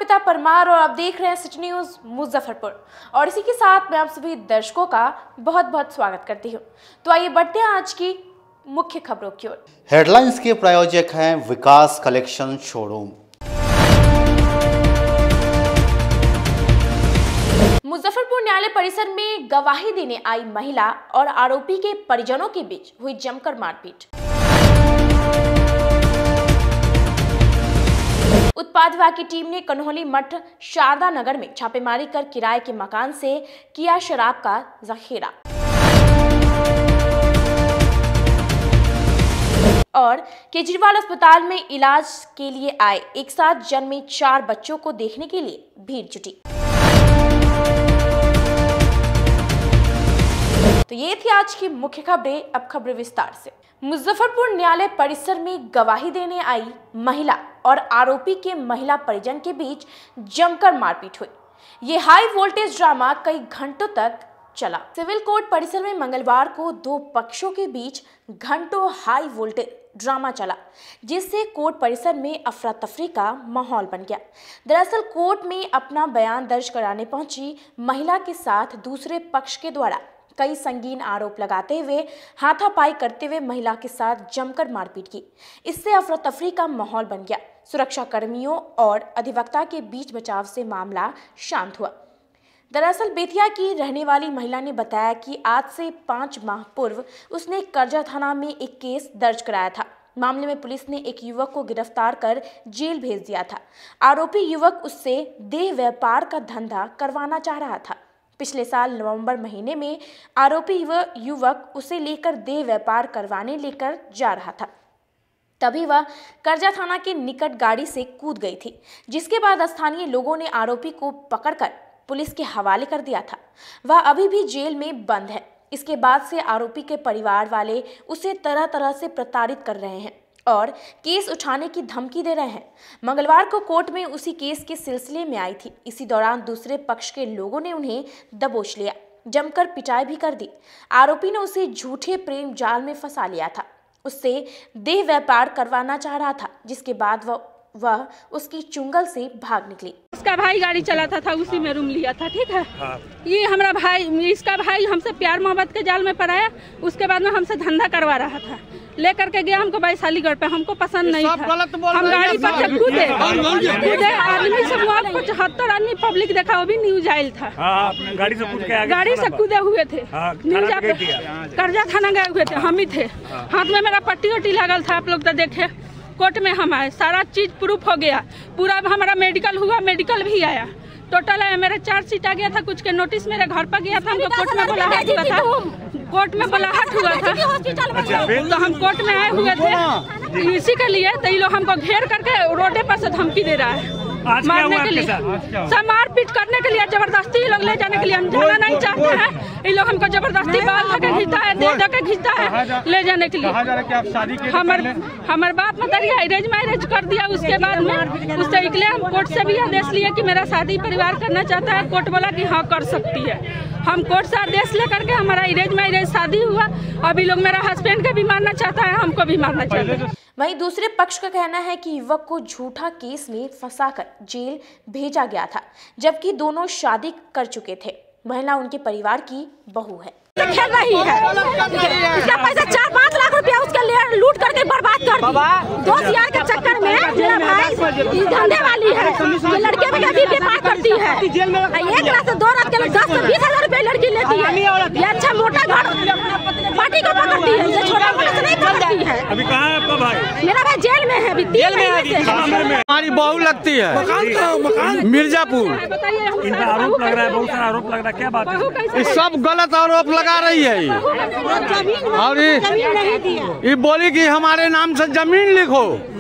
अर्पिता परमार और आप देख रहे हैं सिटी न्यूज मुजफ्फरपुर। और इसी के साथ मैं आप सभी दर्शकों का बहुत बहुत स्वागत करती हूं। तो आइए बढ़ते हैं आज की मुख्य खबरों की ओर। हेडलाइंस के प्रायोजक हैं विकास कलेक्शन शोरूम। मुजफ्फरपुर न्यायालय परिसर में गवाही देने आई महिला और आरोपी के परिजनों के बीच हुई जमकर मारपीट। उत्पाद विभाग की टीम ने कन्हौली मठ शारदा नगर में छापेमारी कर किराए के मकान से किया शराब का जखीरा। और केजरीवाल अस्पताल में इलाज के लिए आए एक साथ जन्मे 4 बच्चों को देखने के लिए भीड़ जुटी। तो ये थी आज की मुख्य खबरें। अब खबरें विस्तार से। मुजफ्फरपुर न्यायालय परिसर में गवाही देने आई महिला और आरोपी के महिला परिजन के बीच जमकर मारपीट हुई। ये हाई वोल्टेज ड्रामा कई घंटों तक चला। सिविल कोर्ट परिसर में मंगलवार को 2 पक्षों के बीच घंटों हाई वोल्टेज ड्रामा चला, जिससे कोर्ट परिसर में अफरा तफरी का माहौल बन गया। दरअसल कोर्ट में अपना बयान दर्ज कराने पहुंची महिला के साथ दूसरे पक्ष के द्वारा कई संगीन आरोप लगाते हुए हाथापाई करते हुए महिला के साथ जमकर मारपीट की। इससे अफरा तफरी का माहौल बन गया। सुरक्षा कर्मियों और अधिवक्ता के बीच बचाव से मामला शांत हुआ। दरअसल बेतिया की रहने वाली महिला ने बताया कि आज से 5 माह पूर्व उसने करजा थाना में एक केस दर्ज कराया था। मामले में पुलिस ने एक युवक को गिरफ्तार कर जेल भेज दिया था। आरोपी युवक उससे देह व्यापार का धंधा करवाना चाह रहा था। पिछले साल नवंबर महीने में आरोपी युवक उसे लेकर देह व्यापार करवाने लेकर जा रहा था। तभी वह करजा थाना के निकट गाड़ी से कूद गई थी, जिसके बाद स्थानीय लोगों ने आरोपी को पकड़कर पुलिस के हवाले कर दिया था। वह अभी भी जेल में बंद है। इसके बाद से आरोपी के परिवार वाले उसे तरह तरह से प्रताड़ित कर रहे हैं और केस उठाने की धमकी दे रहे हैं। मंगलवार को कोर्ट में उसी केस के सिलसिले में आई थी। इसी दौरान दूसरे पक्ष के लोगों ने उन्हें दबोच लिया, जमकर पिटाई भी कर दी। आरोपी ने उसे झूठे प्रेम जाल में फंसा लिया था। उससे देह व्यापार करवाना चाह रहा था, जिसके बाद वह उसकी चुंगल से भाग निकली। उसका भाई गाड़ी चलाता था, उसी में रूम लिया था। ठीक है। ये हमारा भाई, इसका भाई हमसे प्यार मोहब्बत के जाल में पड़ाया। उसके बाद में हमसे धंधा करवा रहा था। लेकर के गया हमको वैशालीगढ़ पे। हमको पसंद नहीं था। हम गाड़ी पर से कूदे। आदमी सब वहाँ 75 आदमी पब्लिक देखा, वो भी न्यूज आयल था। गाड़ी से कूदे हुए थे। न्यूज करजा थाना गए हुए थे, हम ही थे। हाथ में मेरा पट्टी वट्टी लगल था, आप लोग तो देखे। कोर्ट में हम आए, सारा चीज प्रूफ हो गया। पूरा हमारा मेडिकल हुआ, मेडिकल भी आया। टोटल है मेरा 4 सीट आ गया था। कुछ के नोटिस मेरे घर पर गया था। हमको कोर्ट में बुलाहट हुआ था। कोर्ट में बुलाहट हुआ था तो हम कोर्ट में आए हुए थे इसी के लिए। तो ये लोग हमको घेर करके रोडे पर से धमकी दे रहा है मारने के लिए, सब मारपीट करने के लिए, जबरदस्ती ये लोग ले जाने के लिए। हम जाना नहीं चाहते हैं। ये लोग हमको जबरदस्ती बाल धके खींचता है, दे धके खींचता है ले जाने के लिए। हमारे बाप मतरिया अरेंज मैरिज कर दिया। उसके बाद में उससे निकले। हम कोर्ट से भी आदेश लिए कि मेरा शादी परिवार करना चाहता है। कोर्ट बोला कि हाँ कर सकती है। हम कोर्ट से आदेश लेकर के हमारा अरेंज मैरिज शादी हुआ। अभी लोग मेरा हस्बैंड को भी मारना चाहता है, हमको भी मारना चाहता है। वहीं दूसरे पक्ष का कहना है कि युवक को झूठा केस में फंसाकर जेल भेजा गया था, जबकि दोनों शादी कर चुके थे। महिला उनके परिवार की बहू है। खेल रही है। इसका पैसा 4-5 लाख रुपया उसके लिए लूट करके बर्बाद कर दी। 2 यार के चक्कर में मेरा भाई धंधे वाली है। ये लड़के में भी व्यापार करती है। 1 रात से 2 रात के लिए 10 से 20 हजार रुपए लड़की लेती है। ये अच्छा मोटा घर पार्टी को पकड़ती है। ये छोटा मोटा से नहीं पकड़ती है। अभी कहाँ है आपका भाई? मेरा भाई जेल में है। अभी 3 महीने से हमारी बहू लगती है मिर्जापुर। इनका आरोप लग रहा है, बहुत सारा आरोप लग रहा है। क्या बात है? सब गलत आरोप लगा रही है। और ये बोली कि हमारे नाम से जमीन लिखो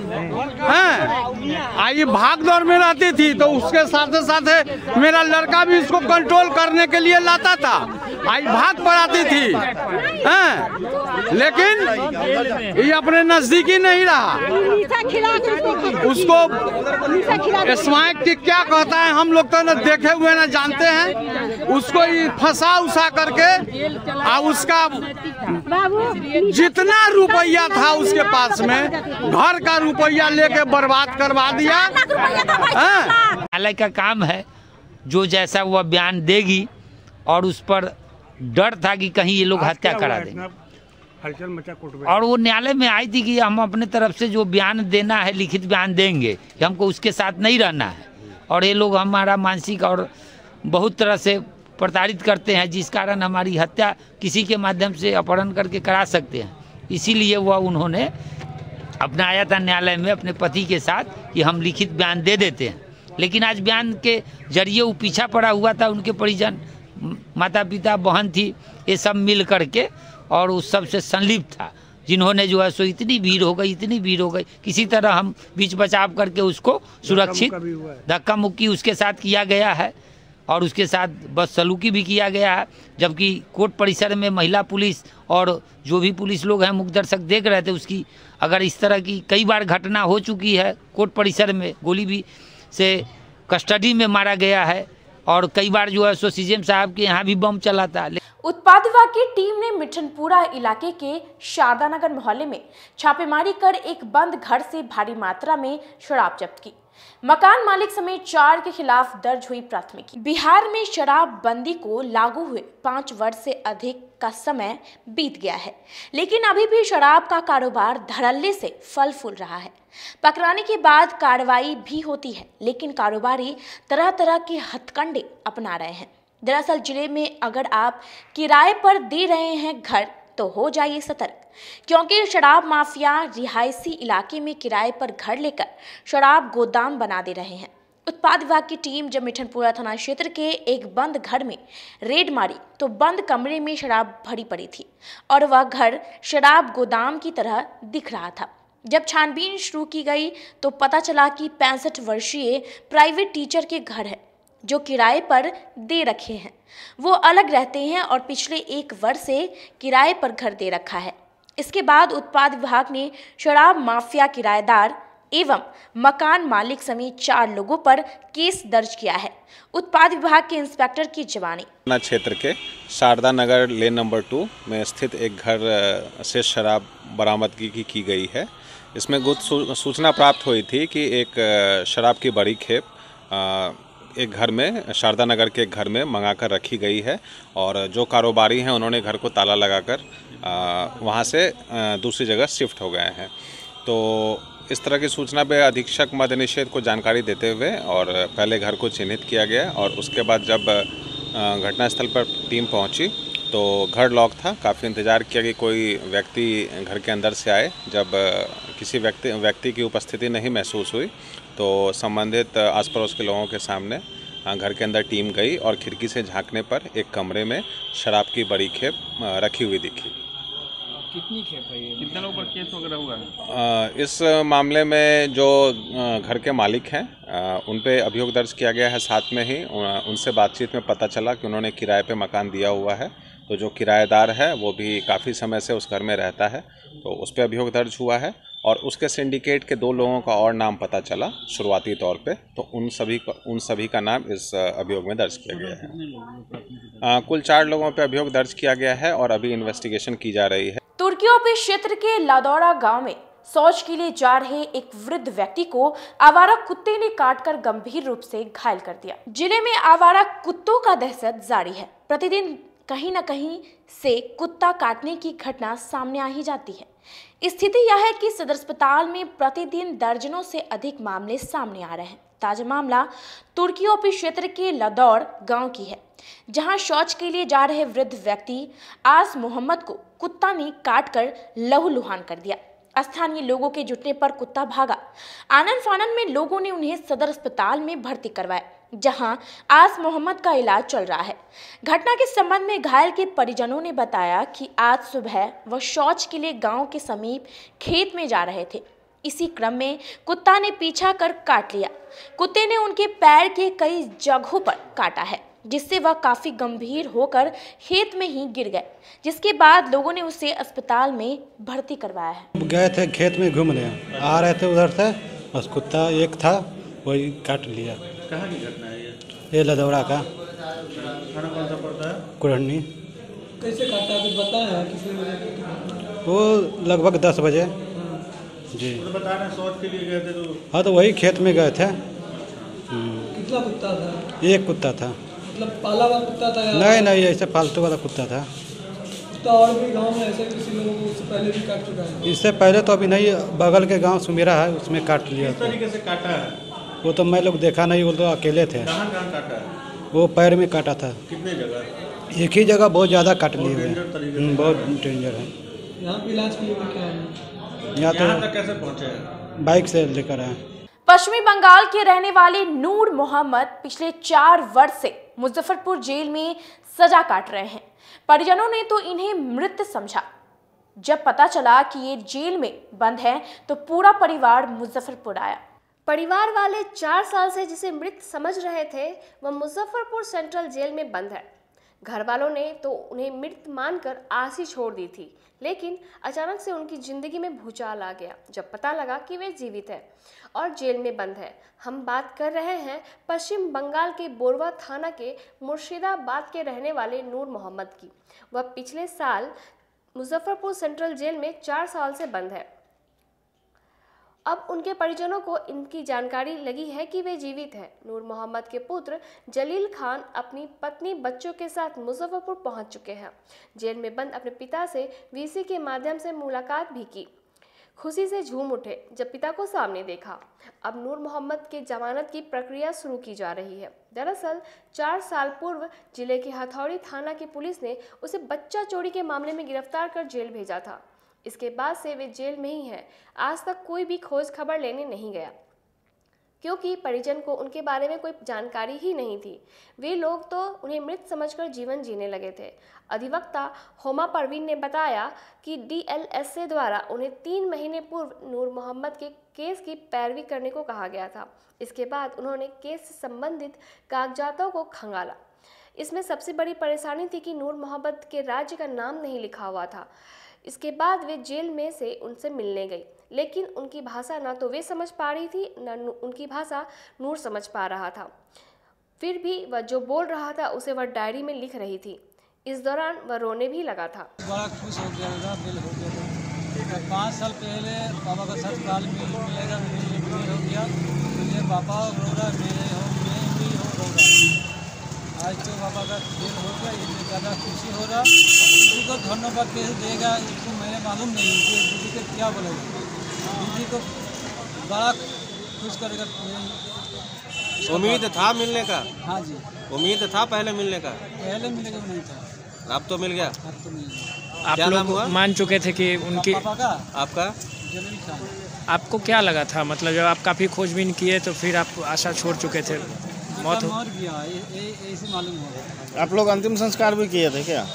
हैं। आई भाग दौड़ में रहती थी तो उसके साथ साथ मेरा लड़का भी इसको कंट्रोल करने के लिए लाता था। आई भाग पर आती थी हैं, लेकिन ये अपने नजदीकी नहीं रहा। उसको स्मैक की क्या कहता है हम लोग तो न देखे हुए न जानते हैं। उसको फंसा उसा करके और उसका जितना रुपया था उसके पास में घर का रुपया लेके बर्बाद करवा दिया। न्यायालय का काम है, जो जैसा वह बयान देगी, और उस पर डर था कि कहीं ये लोग हत्या करा देंगे। और वो न्यायालय में आई थी कि हम अपने तरफ से जो बयान देना है, लिखित बयान देंगे, कि हमको उसके साथ नहीं रहना है, और ये लोग हमारा मानसिक और बहुत तरह से प्रताड़ित करते हैं, जिस कारण हमारी हत्या किसी के माध्यम से अपहरण करके करा सकते हैं। इसीलिए वह उन्होंने अपना आया था न्यायालय में अपने पति के साथ कि हम लिखित बयान दे देते हैं। लेकिन आज बयान के जरिए वो पीछा पड़ा हुआ था, उनके परिजन, माता पिता, बहन थी, ये सब मिल करके, और उस सब से संलिप्त था, जिन्होंने जो है सो इतनी भीड़ हो गई, किसी तरह हम बीच बचाव करके उसको सुरक्षित, धक्का मुक्की उसके साथ किया गया है, और उसके साथ बदसलूकी भी किया गया है। जबकि कोर्ट परिसर में महिला पुलिस और जो भी पुलिस लोग हैं, मुख्य दर्शक देख रहे थे, उसकी अगर इस तरह की कई बार घटना हो चुकी है कोर्ट परिसर में, गोली भी से कस्टडी में मारा गया है, और कई बार जो है सो सीएम साहब के यहाँ भी बम चला था। उत्पाद विभाग की टीम ने मिठनपुरा इलाके के शारदा नगर मोहल्ले में छापेमारी कर एक बंद घर से भारी मात्रा में शराब जब्त की। मकान मालिक समेत 4 के खिलाफ दर्ज हुई प्राथमिकी। बिहार में शराब बंदी को लागू हुए 5 वर्ष से अधिक का समय बीत गया है, लेकिन अभी भी शराब का कारोबार धड़ल्ले से फल फूल रहा है। पकड़ाने के बाद कार्रवाई भी होती है, लेकिन कारोबारी तरह तरह के हथकंडे अपना रहे हैं। दरअसल जिले में अगर आप किराए पर दे रहे हैं घर, तो हो जाइए सतर्क, क्योंकि शराब माफिया रिहायशी इलाके में किराए पर घर लेकर शराब गोदाम बना दे रहे हैं। उत्पाद विभाग की टीम जब मिठनपुरा थाना क्षेत्र के एक बंद घर में रेड मारी, तो बंद कमरे में शराब भरी पड़ी थी और वह घर शराब गोदाम की तरह दिख रहा था। जब छानबीन शुरू की गई तो पता चला कि 65 वर्षीय प्राइवेट टीचर के घर है, जो किराए पर दे रखे हैं। वो अलग रहते हैं और पिछले 1 वर्ष से किराए पर घर दे रखा है। इसके बाद उत्पाद विभाग ने शराब माफिया, किराएदार एवं मकान मालिक समेत 4 लोगों पर केस दर्ज किया है। उत्पाद विभाग के इंस्पेक्टर की जवानी। क्षेत्र के शारदा नगर लेन नंबर 2 में स्थित एक घर से शराब बरामदगी की गई है। इसमें गुप्त सूचना प्राप्त हुई थी कि एक शराब की बड़ी खेप एक घर में, शारदा नगर के एक घर में मंगाकर रखी गई है, और जो कारोबारी हैं उन्होंने घर को ताला लगाकर वहां से दूसरी जगह शिफ्ट हो गए हैं। तो इस तरह की सूचना पे अधीक्षक मद्य निषेध को जानकारी देते हुए और पहले घर को चिन्हित किया गया, और उसके बाद जब घटनास्थल पर टीम पहुंची तो घर लॉक था। काफ़ी इंतज़ार किया कि कोई व्यक्ति घर के अंदर से आए। जब किसी व्यक्ति की उपस्थिति नहीं महसूस हुई तो संबंधित आस पड़ोस के लोगों के सामने घर के अंदर टीम गई और खिड़की से झांकने पर एक कमरे में शराब की बड़ी खेप रखी हुई दिखी। कितनी खेप है ये? कितने लोगों पर केस वगैरह हुआ है? इस मामले में जो घर के मालिक हैं उन पे अभियोग दर्ज किया गया है। साथ में ही उनसे बातचीत में पता चला कि उन्होंने किराए पे मकान दिया हुआ है, तो जो किराएदार है वो भी काफ़ी समय से उस घर में रहता है, तो उस पर अभियोग दर्ज हुआ है। और उसके सिंडिकेट के 2 लोगों का और नाम पता चला शुरुआती तौर पे, तो उन सभी का नाम इस अभियोग में दर्ज किया गया है। कुल 4 लोगों पे अभियोग दर्ज किया गया है और अभी इन्वेस्टिगेशन की जा रही है। तुर्कियों क्षेत्र के लादौरा गांव में शौच के लिए जा रहे एक वृद्ध व्यक्ति को आवारा कुत्ते ने काटकर गंभीर रूप से घायल कर दिया। जिले में आवारा कुत्तों का दहशत जारी है। प्रतिदिन कहीं न कहीं से कुत्ता काटने की घटना सामने आ ही जाती है। स्थिति यह है कि सदर अस्पताल में प्रतिदिन दर्जनों से अधिक मामले सामने आ रहे हैं। ताजा मामला तुर्कियों क्षेत्र के लादौर गांव की है, जहां शौच के लिए जा रहे वृद्ध व्यक्ति आस मोहम्मद को कुत्ता ने काटकर लहूलुहान कर दिया। स्थानीय लोगों के जुटने पर कुत्ता भागा। आनन फानन में लोगों ने उन्हें सदर अस्पताल में भर्ती करवाया, जहां आस मोहम्मद का इलाज चल रहा है। घटना के संबंध में घायल के परिजनों ने बताया कि आज सुबह वह शौच के लिए गांव के समीप खेत में जा रहे थे। इसी क्रम में कुत्ता ने पीछा कर काट लिया। कुत्ते ने उनके पैर के कई जगहों पर काटा है, जिससे वह काफी गंभीर होकर खेत में ही गिर गए, जिसके बाद लोगों ने उसे अस्पताल में भर्ती करवाया है। गए थे खेत में घूमने, आ रहे थे उधर से, बस कुत्ता एक था वही काट लिया। कहाँ की घटना है ये लादौरा का। खाना कौन सा पड़ता है? कुरहनी। कैसे काटा है कुछ बताया है? किसने बजे? वो लगभग 10 बजे। जी तो बता रहे हैं शौच के लिए गए थे तो? हाँ, तो वही खेत में गए थे। कितना कुत्ता था? एक कुत्ता था। मतलब पाला हुआ कुत्ता था या? नहीं ऐसे फालतू वाला कुत्ता था। कुत्ता और भी गांव में ऐसे किसी लोगों को इससे पहले भी काट चुका है? इससे पहले तो अभी नहीं, बगल के गांव सुमेरा है, उसमें काट लिया। किस तरीके से काटा है? वो तो मैं लोग देखा नहीं, वो तो अकेले थे। कहाँ काटा है? वो पैर में काटा था। कितने जगह? एक ही जगह, बहुत ज़्यादा काट लिए हुए। बहुत डेंजर है। यहाँ पे इलाज के लिए क्या है? यहाँ तक तो कैसे पहुँचे हैं? बाइक से लेकर आए। पश्चिमी बंगाल के रहने वाले नूर मोहम्मद पिछले 4 वर्ष से मुजफ्फरपुर जेल में सजा काट रहे हैं। परिजनों ने तो इन्हें मृत समझा। जब पता चला कि ये जेल में बंद है तो पूरा परिवार मुजफ्फरपुर आया। परिवार वाले 4 साल से जिसे मृत समझ रहे थे वह मुजफ्फरपुर सेंट्रल जेल में बंद है। घर वालों ने तो उन्हें मृत मानकर आस ही छोड़ दी थी, लेकिन अचानक से उनकी जिंदगी में भूचाल आ गया जब पता लगा कि वे जीवित है और जेल में बंद है। हम बात कर रहे हैं पश्चिम बंगाल के बोरवा थाना के मुर्शिदाबाद के रहने वाले नूर मोहम्मद की। वह पिछले साल मुजफ्फरपुर सेंट्रल जेल में 4 साल से बंद है। अब उनके परिजनों को इनकी जानकारी लगी है कि वे जीवित हैं। नूर मोहम्मद के पुत्र जलील खान अपनी पत्नी बच्चों के साथ मुजफ्फरपुर पहुंच चुके हैं। जेल में बंद अपने पिता से वीसी के माध्यम से मुलाकात भी की। खुशी से झूम उठे जब पिता को सामने देखा। अब नूर मोहम्मद के जमानत की प्रक्रिया शुरू की जा रही है। दरअसल 4 साल पूर्व जिले के हथौड़ी थाना की पुलिस ने उसे बच्चा चोरी के मामले में गिरफ्तार कर जेल भेजा था। इसके बाद से वे जेल में ही हैं। आज तक कोई भी खोज खबर लेने नहीं गया, क्योंकि परिजन को उनके बारे में कोई जानकारी ही नहीं थी। वे लोग तो उन्हें मृत समझकर जीवन जीने लगे थे। अधिवक्ता होमा परवीन ने बताया कि DLSA द्वारा उन्हें 3 महीने पूर्व नूर मोहम्मद के केस की पैरवी करने को कहा गया था। इसके बाद उन्होंने केस से संबंधित कागजातों को खंगाला। इसमें सबसे बड़ी परेशानी थी कि नूर मोहम्मद के राज्य का नाम नहीं लिखा हुआ था। इसके बाद वे जेल में से उनसे मिलने गई, लेकिन उनकी भाषा ना तो वे समझ पा रही थी, न उनकी भाषा नूर समझ पा रहा था। फिर भी वह जो बोल रहा था उसे वह डायरी में लिख रही थी। इस दौरान वह रोने भी लगा था। बड़ा खुश हो गया था, दिल हो गया था। 5 साल पहले पापा का ससुराल मिलेगा हो गया, मुझे पापा रो रहा, मेरे हो मैं भी रो रहा। आज तो पापा का दिल हो गया, इससे ज़्यादा खुशी हो रहा। दीदी को धन्यवाद कैसे देगा इसको मैंने मालूम नहीं कि दीदी को क्या बोलेगा। दीदी को बड़ा खुश करेगा। उम्मीद था मिलने का? हाँ जी, उम्मीद था पहले मिलने का? पहले मिलने का नहीं था, अब तो मिल गया। अब तो मिल गया। आप लोग मान चुके थे कि उनकी पापा का? आपका जलील खान। आपको क्या लगा था, मतलब जब आप काफ़ी खोजबीन किए तो फिर आप आशा छोड़ चुके थे? मौत हो गया ऐसे मालूम हो गया। आप लोग अंतिम संस्कार भी किए थे क्या?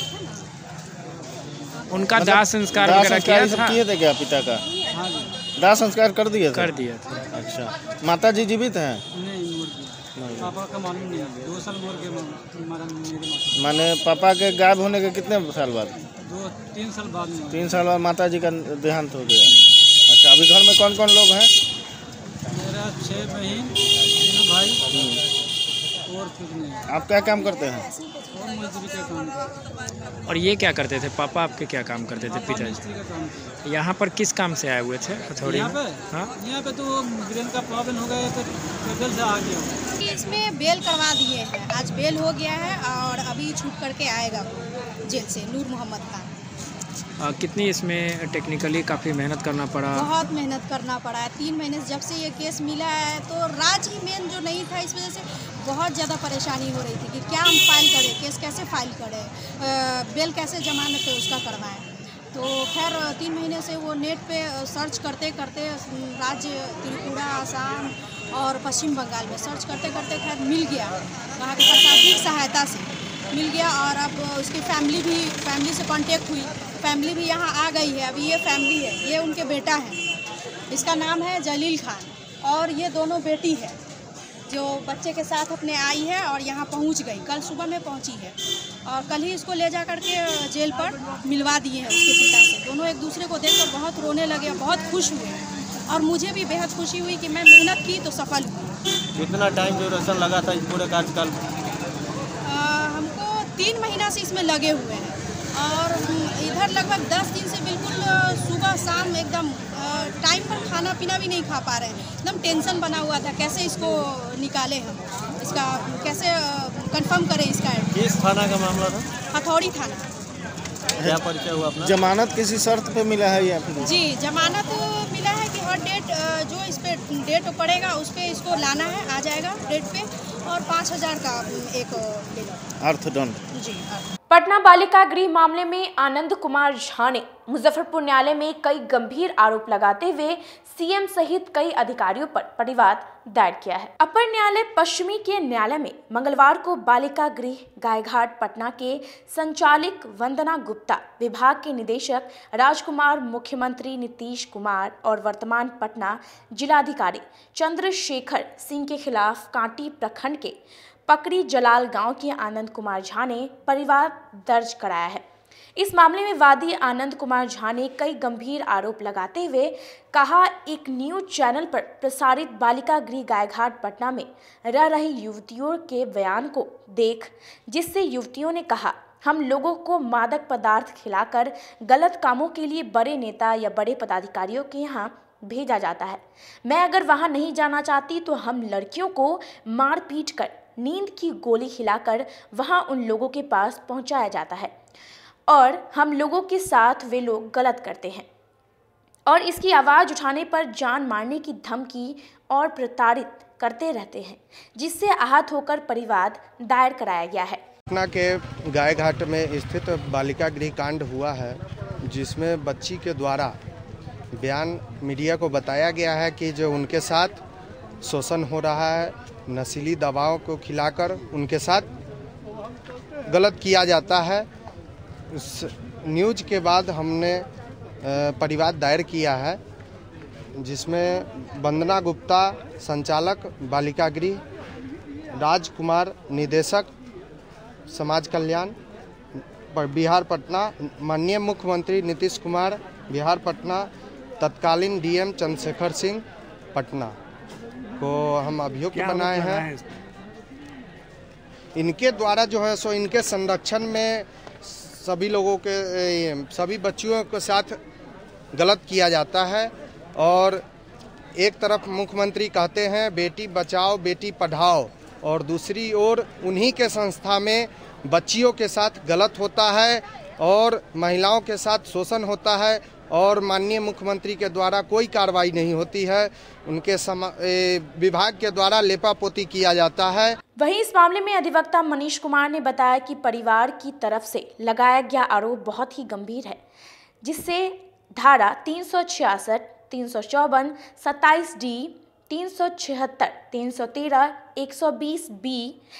उनका दाह संस्कार वगैरह किया था? किए थे क्या पिता का? हाँ जी, दाह संस्कार कर दिए थे? कर दिया था। अच्छा, माता जी जीवित हैं? नहीं, मर गया। पापा का मालूम नहीं है, 2 साल मर गए। माने पापा के गायब होने के कितने साल बाद? 2-3 साल बाद में। 3 साल बाद माता जी का देहांत हो गया। अच्छा, अभी घर में कौन कौन लोग हैं? मेरा 6 बहन, 3 भाई और कुछ नहीं। आप क्या काम करते हैं? और मजदूरी का काम करते हैं। और ये क्या करते थे पापा आपके, क्या काम करते थे पिताजी? मिस्त्री का काम करते हैं। यहाँ पर किस काम से आए हुए थे हथौड़ी में? हाँ, यहाँ पे तो ब्रेन का प्रॉब्लम हो गया तो पेट्रोल से आ गया। इसमें बेल करवा दिए हैं, आज बेल हो गया है और अभी छूट करके आएगा जेल से नूर मोहम्मद का। कितनी इसमें टेक्निकली काफ़ी मेहनत करना पड़ा? बहुत मेहनत करना पड़ा है। 3 महीने जब से ये केस मिला है तो राज ही मेन जो नहीं था, इस वजह से बहुत ज़्यादा परेशानी हो रही थी कि क्या हम फाइल करें, केस कैसे फाइल करें, बेल कैसे जमानत पे उसका करवाएं। तो खैर 3 महीने से वो नेट पे सर्च करते करते राज्य त्रिपुरा, आसाम और पश्चिम बंगाल में सर्च करते करते खैर मिल गया। वहाँ के प्रशासनिक सहायता से मिल गया और अब उसकी फैमिली से कांटेक्ट हुई। फैमिली भी यहाँ आ गई है। अभी ये फैमिली है, ये उनके बेटा है, इसका नाम है जलील खान और ये दोनों बेटी है जो बच्चे के साथ अपने आई है और यहाँ पहुँच गई। कल सुबह में पहुँची है और कल ही इसको ले जा कर के जेल पर मिलवा दिए हैं उसके पिता से। दोनों एक दूसरे को देखकर बहुत रोने लगे, बहुत खुश हुए और मुझे भी बेहद खुशी हुई कि मैं मेहनत की तो सफल हुई। कितना टाइम ड्यूरेशन लगा था इस पूरे कार्यकाल? हमको 3 महीना से इसमें लगे हुए हैं और इधर लगभग 10 दिन से बिल्कुल सुबह शाम एकदम टाइम पर खाना पीना भी नहीं खा पा रहे हैं। एकदम टेंशन बना हुआ था, कैसे इसको निकालें हम, इसका कैसे कंफर्म करें इसका। किस थाना का मामला था? हथौड़ी थाना। क्या परिचय हुआ अपना? जमानत किसी शर्त पे मिला है या फिर? जी, जमानत मिला है कि हर डेट जो इस पे डेट पड़ेगा उस पे इसको लाना है, आ जाएगा डेट पे, और 5,000 का एक अर्थदंड। जी। पटना बालिका गृह मामले में आनंद कुमार झा ने मुजफ्फरपुर न्यायालय में कई गंभीर आरोप लगाते हुए सीएम सहित कई अधिकारियों पर परिवाद दायर किया है। अपर न्यायालय पश्चिमी के न्यायालय में मंगलवार को बालिका गृह गायघाट पटना के संचालिक वंदना गुप्ता, विभाग के निदेशक राजकुमार, मुख्यमंत्री नीतीश कुमार और वर्तमान पटना जिलाधिकारी चंद्रशेखर सिंह के खिलाफ कांटी प्रखंड के पकड़ी जलाल गांव के आनंद कुमार झा ने परिवाद दर्ज कराया है। इस मामले में वादी आनंद कुमार झा ने कई गंभीर आरोप लगाते हुए कहा, एक न्यूज चैनल पर प्रसारित बालिका गृह गायघाट पटना में रह रही युवतियों के बयान को देख, जिससे युवतियों ने कहा, हम लोगों को मादक पदार्थ खिलाकर गलत कामों के लिए बड़े नेता या बड़े पदाधिकारियों के यहाँ भेजा जाता है। मैं अगर वहाँ नहीं जाना चाहती तो हम लड़कियों को मार पीट कर, नींद की गोली खिलाकर वहाँ उन लोगों के पास पहुँचाया जाता है और हम लोगों के साथ वे लोग गलत करते हैं और इसकी आवाज़ उठाने पर जान मारने की धमकी और प्रताड़ित करते रहते हैं, जिससे आहत होकर परिवाद दायर कराया गया है। पटना के गायघाट में स्थित बालिका गृह कांड हुआ है, जिसमें बच्ची के द्वारा बयान मीडिया को बताया गया है कि जो उनके साथ शोषण हो रहा है, नशीली दवाओं को खिलाकर उनके साथ गलत किया जाता है। उस न्यूज के बाद हमने परिवाद दायर किया है, जिसमें वंदना गुप्ता संचालक बालिका गृह, राजकुमार निदेशक समाज कल्याण बिहार पटना, माननीय मुख्यमंत्री नीतीश कुमार बिहार पटना, तत्कालीन डीएम चंद्रशेखर सिंह पटना को हम अभियुक्त बनाए हैं। इनके द्वारा जो है सो इनके संरक्षण में सभी लोगों के, सभी बच्चियों के साथ गलत किया जाता है और एक तरफ मुख्यमंत्री कहते हैं बेटी बचाओ बेटी पढ़ाओ और दूसरी ओर उन्हीं के संस्था में बच्चियों के साथ गलत होता है और महिलाओं के साथ शोषण होता है और माननीय मुख्यमंत्री के द्वारा कोई कार्रवाई नहीं होती है। उनके विभाग के द्वारा लेपापोती किया जाता है। वहीं इस मामले में अधिवक्ता मनीष कुमार ने बताया कि परिवार की तरफ से लगाया गया आरोप बहुत ही गंभीर है, जिससे धारा 366, 354, 27D, 376, 313, 120B,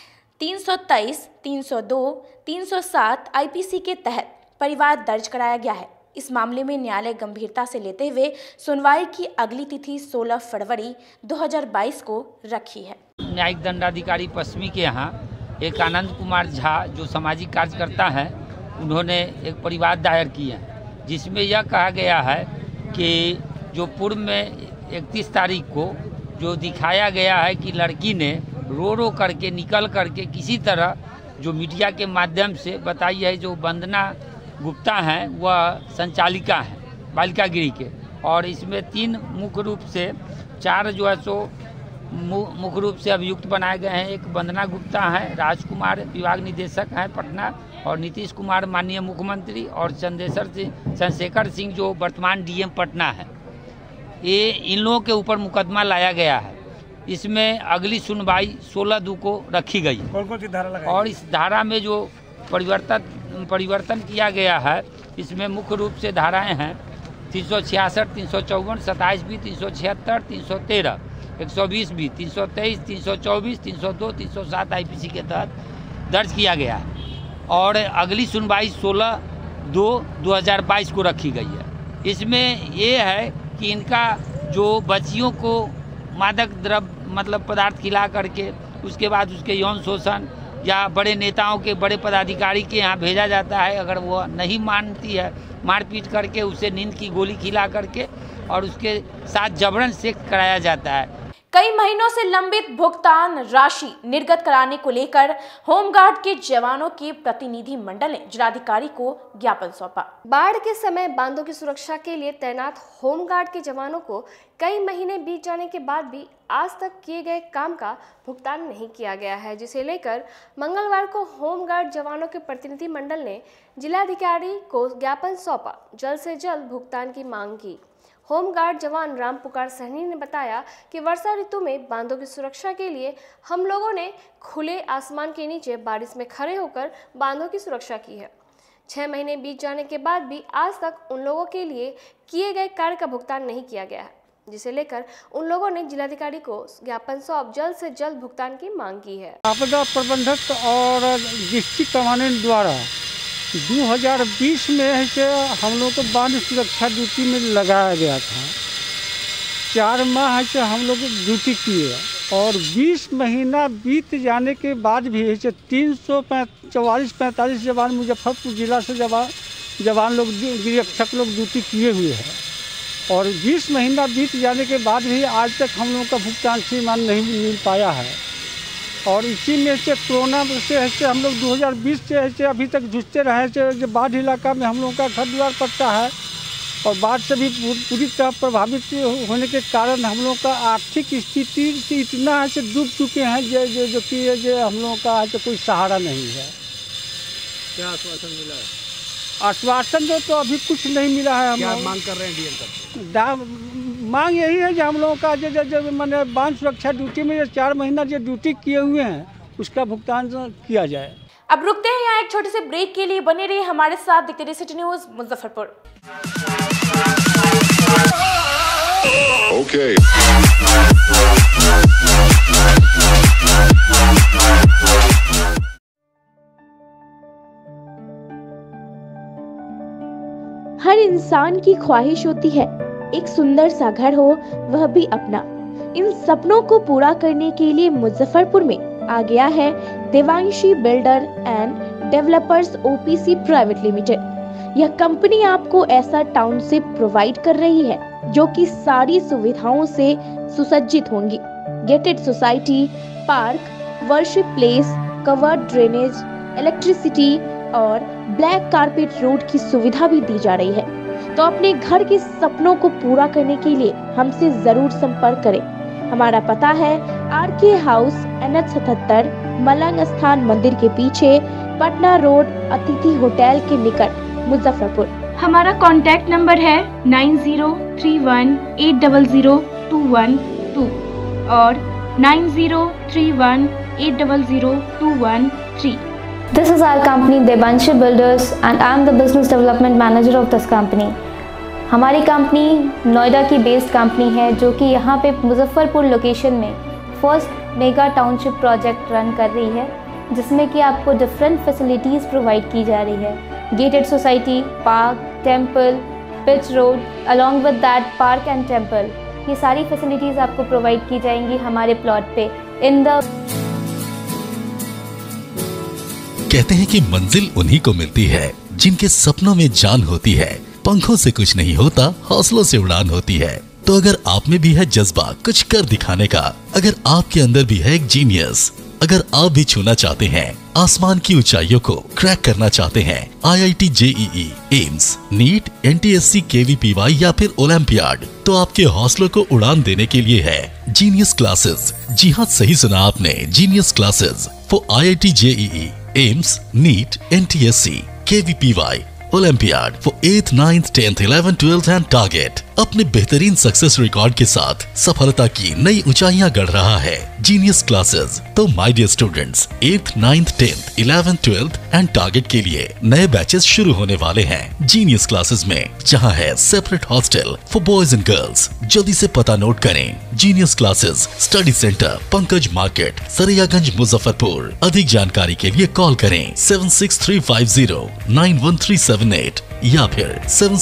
323, 302, 307 IPC के तहत परिवाद दर्ज कराया गया है। इस मामले में न्यायालय गंभीरता से लेते हुए सुनवाई की अगली तिथि 16 फरवरी 2022 को रखी है। न्यायिक दंडाधिकारी पश्चिमी के यहाँ एक आनंद कुमार झा जो सामाजिक कार्यकर्ता हैं, उन्होंने एक परिवाद दायर किया है, जिसमें यह कहा गया है कि जो पूर्व में 31 तारीख को जो दिखाया गया है कि लड़की ने रो करके निकल करके किसी तरह जो मीडिया के माध्यम से बताई है, जो वंदना गुप्ता हैं वह संचालिका हैं बालिका गृह के, और इसमें 3 मुख्य रूप से 4 जो है सो मुख्य रूप से अभियुक्त बनाए गए हैं। एक वंदना गुप्ता हैं, राजकुमार विभाग निदेशक हैं पटना, और नीतीश कुमार माननीय मुख्यमंत्री, और चंद्रशेखर सिंह जो वर्तमान डीएम पटना है। ये इन लोगों के ऊपर मुकदमा लाया गया है। इसमें अगली सुनवाई 16/2 को रखी गई। कौन-कौन सी धारा लगाई? और इस धारा में जो परिवर्तन किया गया है, इसमें मुख्य रूप से धाराएं हैं 366, 354, 27B, 376, 313, 120B, 323, 324, 302, 307 IPC के तहत दर्ज किया गया है और अगली सुनवाई 16/2/2022 को रखी गई है। इसमें ये है कि इनका जो बच्चियों को मादक द्रव्य मतलब पदार्थ खिला करके उसके बाद उसके यौन शोषण या बड़े नेताओं के, बड़े पदाधिकारी के यहाँ भेजा जाता है। अगर वो नहीं मानती है, मारपीट करके उसे नींद की गोली खिला करके और उसके साथ जबरन सेक्स कराया जाता है। कई महीनों से लंबित भुगतान राशि निर्गत कराने को लेकर होमगार्ड के जवानों के प्रतिनिधि मंडल ने जिलाधिकारी को ज्ञापन सौंपा। बाढ़ के समय बांधों की सुरक्षा के लिए तैनात होमगार्ड के जवानों को कई महीने बीत जाने के बाद भी आज तक किए गए काम का भुगतान नहीं किया गया है, जिसे लेकर मंगलवार को होमगार्ड जवानों के प्रतिनिधि मंडल ने जिलाधिकारी को ज्ञापन सौंपा, जल्द से जल्द भुगतान की मांग की। होमगार्ड जवान राम पुकार सहनी ने बताया कि वर्षा ऋतु में बांधों की सुरक्षा के लिए हम लोगों ने खुले आसमान के नीचे बारिश में खड़े होकर बांधों की सुरक्षा की है। 6 महीने बीत जाने के बाद भी आज तक उन लोगों के लिए किए गए कार्य का भुगतान नहीं किया गया है, जिसे लेकर उन लोगों ने जिलाधिकारी को ज्ञापन सौंप जल्द से जल्द भुगतान की मांग की है। आपदा प्रबंधक और डिस्ट्रिक्ट कमांडेंट द्वारा 2020 में है कि हम लोग को बांध सुरक्षा ड्यूटी में लगाया गया था। 4 माह है कि हम लोग ड्यूटी किए और 20 महीना बीत जाने के बाद भी है कि 344-45 जवान मुजफ्फरपुर जिला से जवान लोग गिरक्षक लोग ड्यूटी किए हुए हैं और 20 महीना बीत जाने के बाद भी आज तक हम लोगों का भुगतान सीमान नहीं मिल पाया है। और इसी में से कोरोना से है हम लोग 2020 से है अभी तक जूझते रहे थे। बाढ़ इलाका में हम लोगों का घर द्वार पड़ता है और बाढ़ से भी पूरी तरह प्रभावित होने के कारण हम लोगों का आर्थिक स्थिति से इतना है कि डूब चुके हैं जो कि हम लोगों का है कोई सहारा नहीं है। क्या आश्वासन मिला है? आश्वासन तो अभी कुछ नहीं मिला है। हम क्या मांग कर रहे हैं डीएम साहब? मांग यही है कि हम लोगों का जो मैंने बांध सुरक्षा ड्यूटी में 4 महीना जो ड्यूटी किए हुए हैं उसका भुगतान किया जाए। अब रुकते हैं यहाँ एक छोटे से ब्रेक के लिए, बने रहिए हमारे साथ, देखते रहिए सिटी न्यूज़ मुजफ्फरपुर। Okay. हर इंसान की ख्वाहिश होती है एक सुंदर सा घर हो, वह भी अपना। इन सपनों को पूरा करने के लिए मुजफ्फरपुर में आ गया है Devanshi builder and developers OPC private limited. यह कंपनी आपको ऐसा टाउनशिप प्रोवाइड कर रही है जो कि सारी सुविधाओं से सुसज्जित होंगी। Gated society, park, worship place, covered drainage, electricity और ब्लैक कारपेट रोड की सुविधा भी दी जा रही है। तो अपने घर के सपनों को पूरा करने के लिए हमसे जरूर संपर्क करें। हमारा पता है आरके हाउस, NH 77, मलंग स्थान मंदिर के पीछे, पटना रोड, अतिथि होटल के निकट, मुजफ्फरपुर। हमारा कॉन्टैक्ट नंबर है 9031800212 और 9031800213। This is our company Devanshi Builders and I am the business development manager of this company. हमारी कंपनी नोएडा की बेस्ड कंपनी है जो कि यहाँ पे मुजफ्फरपुर लोकेशन में first mega township project run कर रही है, जिसमें कि आपको डिफरेंट फैसिलिटीज़ प्रोवाइड की जा रही है। Gated society, park, temple, pitch road, along with that park and temple, ये सारी फैसिलिटीज़ आपको प्रोवाइड की जाएंगी हमारे प्लॉट पे। कहते हैं कि मंजिल उन्हीं को मिलती है जिनके सपनों में जान होती है। पंखों से कुछ नहीं होता, हौसलों से उड़ान होती है। तो अगर आप में भी है जज्बा कुछ कर दिखाने का, अगर आपके अंदर भी है एक जीनियस, अगर आप भी छूना चाहते हैं आसमान की ऊंचाइयों को, क्रैक करना चाहते हैं IIT JEE, AIIMS, NEET, NTSC, KVPY या फिर ओलंपियाड, तो आपके हौसलों को उड़ान देने के लिए है जीनियस क्लासेस। जी हाँ, सही सुना आपने, genius classes for IIT JEE, AIIMS, NEET, NTSC, KVPY, olympiad for 8th, 9th, 10th, 11th, 12th and target. अपने बेहतरीन सक्सेस रिकॉर्ड के साथ सफलता की नई ऊंचाइयां गढ़ रहा है जीनियस क्लासेस। तो my dear students, 8th, 9th, 10th, 11th, 12th and target के लिए नए बैचेस शुरू होने वाले हैं जीनियस क्लासेस में, जहां है separate hostel for boys and girls. जल्दी से पता नोट करें, genius classes, study centre, Pankaj market, Saraiyaganj, Muzaffarpur. अधिक जानकारी के लिए कॉल करें 763509138 या फिर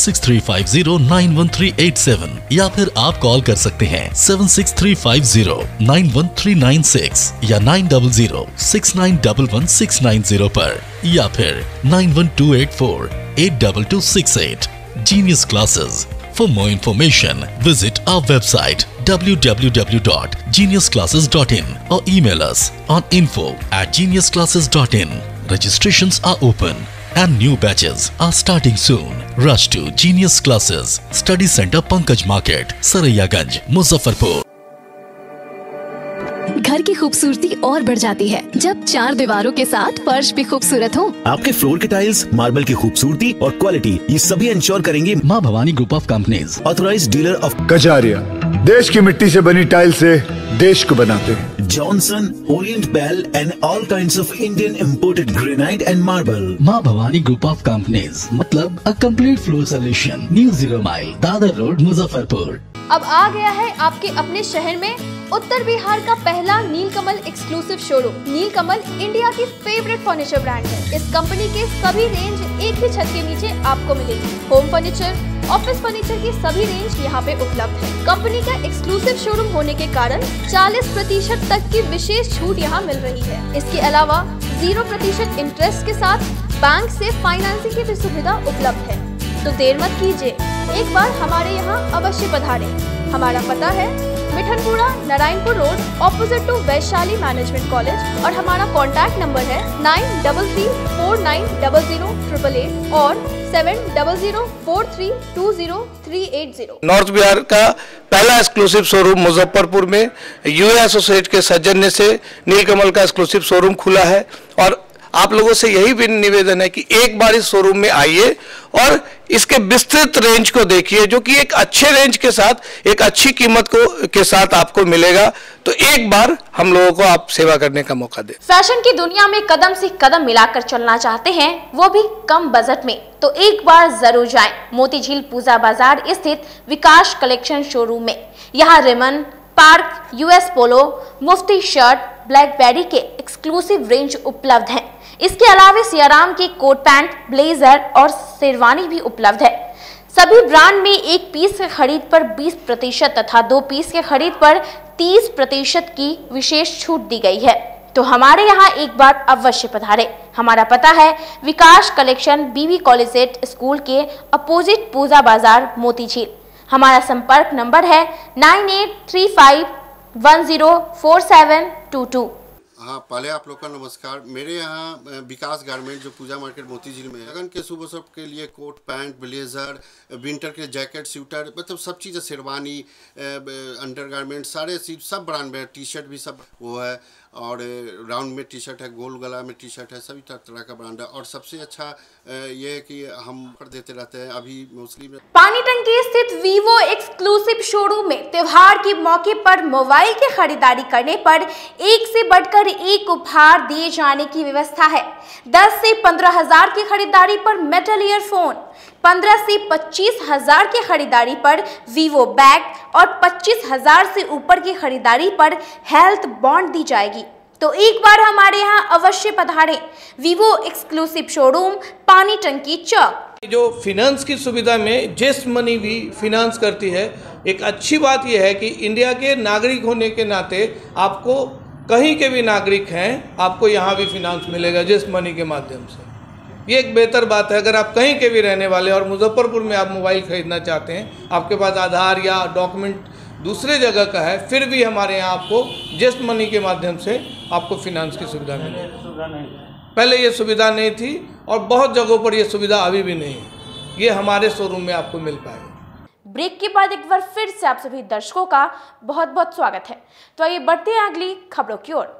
763509138 या फिर आप कॉल कर सकते हैं 76350913996 या 9006911690 पर या फिर 91284822268। Genius classes For more information, visit our website www.geniusclasses.in or email us on info@geniusclasses.in. Registrations are open and new batches are starting soon. Rush to Genius Classes, Study Center Pankaj Market, Saraiyaganj, Muzaffarpur. घर की खूबसूरती और बढ़ जाती है जब चार दीवारों के साथ फर्श भी खूबसूरत हो। आपके फ्लोर के टाइल्स, मार्बल की खूबसूरती और क्वालिटी, ये सभी इंश्योर करेंगे Maa Bhavani group of companies, authorised dealer of Kajaria. देश की मिट्टी से बनी टाइल से देश को बनाते हैं। Johnson, Orient Bell and all kinds of Indian imported granite and marble. Maa Bhavani group of companies, मतलब a complete floor solution, new 0 mile, Dadar road, Muzaffarpur. अब आ गया है आपके अपने शहर में उत्तर बिहार का पहला Nilkamal exclusive showroom. Nilkamal India की फेवरेट फर्नीचर ब्रांड है। इस कंपनी के सभी रेंज एक ही छत के नीचे आपको मिलेगी। होम फर्नीचर, ऑफिस फर्नीचर की सभी रेंज यहाँ पे उपलब्ध है। कंपनी का एक्सक्लूसिव शोरूम होने के कारण 40% तक की विशेष छूट यहाँ मिल रही है। इसके अलावा 0% इंटरेस्ट के साथ बैंक से फाइनेंसिंग की भी सुविधा उपलब्ध है। तो देर मत कीजिए, एक बार हमारे यहाँ अवश्य पधारें। हमारा पता है Mithanpura, Narayanpur road, opposite to Vaishali management college और हमारा कॉन्टैक्ट नंबर है 9334900888 और 7004320380। नॉर्थ बिहार का पहला एक्सक्लूसिव शोरूम मुजफ्फरपुर में यूए एसोसिएट के सौजन्य से नीलकमल का एक्सक्लूसिव शोरूम खुला है। और आप लोगों से यही भी निवेदन है कि एक बार इस शोरूम में आइए और इसके विस्तृत रेंज को देखिए, जो कि एक अच्छे रेंज के साथ एक अच्छी कीमत के साथ आपको मिलेगा। तो एक बार हम लोगों को आप सेवा करने का मौका दें। फैशन की दुनिया में कदम से कदम मिलाकर चलना चाहते हैं, वो भी कम बजट में, तो एक बार जरूर जाएं मोतीझील पूजा बाजार स्थित विकास कलेक्शन शोरूम में। यहाँ Raymond, park, US Polo, Mufti shirt, Blackberry के एक्सक्लूसिव रेंज उपलब्ध हैं। इसके अलावा सियाराम के कोट पैंट, ब्लेजर और शेरवानी भी उपलब्ध है। सभी ब्रांड में एक पीस के खरीद पर 20% तथा 2 पीस के खरीद पर 30% की विशेष छूट दी गई है। तो हमारे यहाँ एक बार अवश्य पधारें। हमारा पता है Vikas collection, BB college school के अपोजिट पूजा बाजार, मोतीझील। हमारा संपर्क नंबर है 9835104722। हाँ, पहले आप लोग का नमस्कार। मेरे यहाँ विकास गारमेंट जो पूजा मार्केट मोतीझील में है, लगन के शुभ अवसर के लिए कोट पैंट, ब्लेजर, विंटर के जैकेट, स्वेटर, मतलब सब चीज़ें, शेरवानी, अंडर गारमेंट, सारे सब ब्रांड में, टी शर्ट भी सब वो है। और राउंड में टी शर्ट है, गोल गला में टी शर्ट है, सभी तरह का ब्रांड है। और सबसे अच्छा ये है कि हम ऑफर देते रहते हैं। अभी मोस्टली पानी टंकी स्थित वीवो एक्सक्लूसिव शोरूम में त्योहार के मौके पर मोबाइल की खरीदारी करने पर एक से बढ़कर एक उपहार दिए जाने की व्यवस्था है। 10 से 15 हजार की खरीदारी पर मेटल ईयरफोन, 15 से 25 हजार की खरीदारी पर वीवो बैग और 25 हजार से ऊपर की खरीदारी पर हेल्थ बॉन्ड दी जाएगी। तो एक बार हमारे यहाँ अवश्य पधारें। वीवो एक्सक्लूसिव शोरूम, पानी टंकी चौक। जो फिनेंस की सुविधा में जेस्ट मनी भी फिनेंस करती है। एक अच्छी बात यह है कि इंडिया के नागरिक होने के नाते आपको कहीं के भी नागरिक हैं, आपको यहाँ भी फिनांस मिलेगा जेस्ट मनी के माध्यम से। ये एक बेहतर बात है। अगर आप कहीं के भी रहने वाले और मुजफ्फरपुर में आप मोबाइल खरीदना चाहते हैं, आपके पास आधार या डॉक्यूमेंट दूसरे जगह का है, फिर भी हमारे यहाँ आपको जेस्ट मनी के माध्यम से आपको फिनांस की सुविधा मिलेगी। पहले ये सुविधा नहीं थी और बहुत जगहों पर ये सुविधा अभी भी नहीं है। ये हमारे शोरूम में आपको मिल पाएगा। ब्रेक के बाद एक बार फिर से आप सभी दर्शकों का बहुत बहुत स्वागत है। तो आइए बढ़ते हैं अगली खबरों की ओर।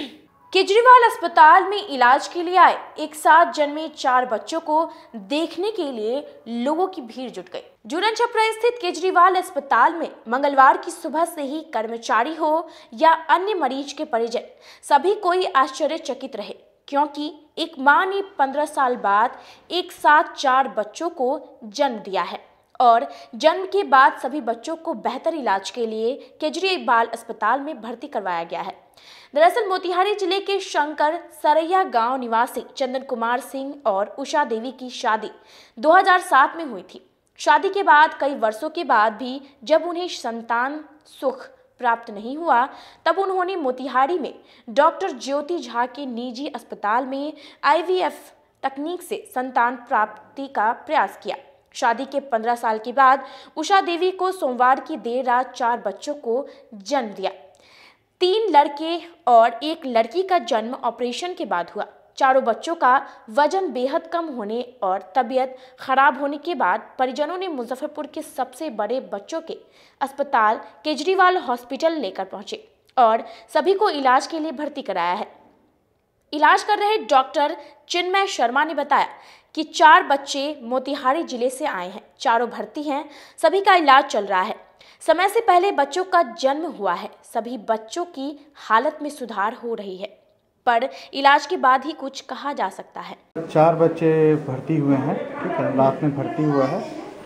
केजरीवाल अस्पताल में इलाज के लिए आए एक साथ जन्मे 4 बच्चों को देखने के लिए लोगों की भीड़ जुट गई। जूरन छपरा स्थित केजरीवाल अस्पताल में मंगलवार की सुबह से ही कर्मचारी हो या अन्य मरीज के परिजन, सभी कोई आश्चर्यचकित रहे, क्योंकि एक मां ने 15 साल बाद एक साथ 4 बच्चों को जन्म दिया है और जन्म के बाद सभी बच्चों को बेहतर इलाज के लिए केजरीवाल अस्पताल में भर्ती करवाया गया है। दरअसल मोतिहारी जिले के शंकर सरैया गांव निवासी चंदन कुमार सिंह और उषा देवी की शादी 2007 में हुई थी। शादी के बाद कई वर्षों के बाद भी जब उन्हें संतान सुख प्राप्त नहीं हुआ, तब उन्होंने मोतिहारी में डॉक्टर ज्योति झा के निजी अस्पताल में IVF तकनीक से संतान प्राप्ति का प्रयास किया। शादी के 15 साल के बाद उषा देवी को सोमवार की देर रात 4 बच्चों को जन्म दिया। 3 लड़के और 1 लड़की का जन्म ऑपरेशन के बाद हुआ। चारों बच्चों का वजन बेहद कम होने और तबीयत खराब होने के बाद परिजनों ने मुजफ्फरपुर के सबसे बड़े बच्चों के अस्पताल केजरीवाल हॉस्पिटल लेकर पहुंचे और सभी को इलाज के लिए भर्ती कराया है। इलाज कर रहे डॉक्टर चिन्मय शर्मा ने बताया कि 4 बच्चे मोतिहारी जिले से आए हैं। चारों भर्ती हैं, सभी का इलाज चल रहा है। समय से पहले बच्चों का जन्म हुआ है। सभी बच्चों की हालत में सुधार हो रही है, पर इलाज के बाद ही कुछ कहा जा सकता है। 4 बच्चे भर्ती हुए हैं, ठीक है, रात में भर्ती हुआ है।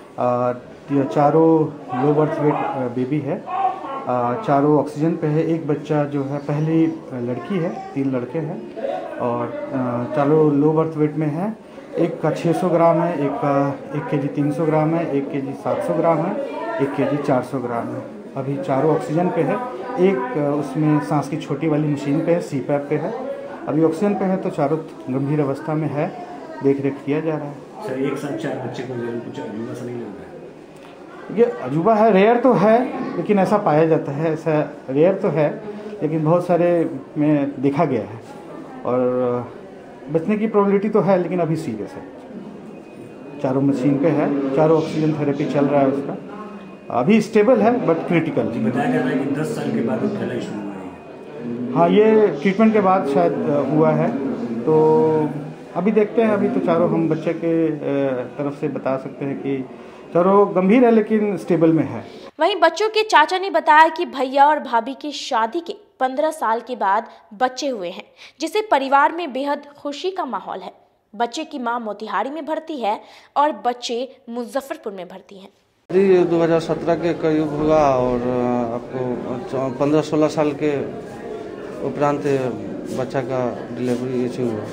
चारों लो बर्थ वेट बेबी है, चारों ऑक्सीजन पे है। एक बच्चा जो है पहली लड़की है, 3 लड़के हैं और चारों लो बर्थ वेट में है। एक का 600 ग्राम है, एक का 1 केजी 300 ग्राम है, 1 केजी 700 ग्राम है, 1 केजी 400 ग्राम है। अभी चारों ऑक्सीजन पे है। एक उसमें सांस की छोटी वाली मशीन पे है, CPAP पे है। अभी ऑक्सीजन पे है तो चारों गंभीर अवस्था में है, देख रेख किया जा रहा है। सर, एक साथ 4 बच्चे को कुछ अजूबा सा नहीं लग रहा है? ये अजूबा है, रेयर तो है, लेकिन ऐसा पाया जाता है। ऐसा रेयर तो है, लेकिन बहुत सारे में देखा गया है और बचने की प्रोबेबिलिटी तो है, लेकिन अभी सीरियस है। चारों मशीन पे है, चारों ऑक्सीजन थेरेपी चल रहा है उसका। अभी स्टेबल है बट क्रिटिकल। बताया जा रहा है कि 10 साल के बाद फैला शुरू हुआ है। हाँ, ये ट्रीटमेंट के बाद शायद हुआ है, तो अभी देखते हैं। अभी तो चारों हम बच्चे के तरफ से बता सकते हैं कि चारों गंभीर है लेकिन स्टेबल में है। वहीं बच्चों के चाचा ने बताया कि भैया और भाभी की शादी के 15 साल के बाद बच्चे हुए हैं, जिससे परिवार में बेहद खुशी का माहौल है। बच्चे की मां मोतिहारी में भर्ती है और बच्चे मुजफ्फरपुर में भर्ती हैं। 2017 के करीब हुआ और आपको 15-16 साल के उपरांत बच्चा का डिलीवरी इश्यू हुआ।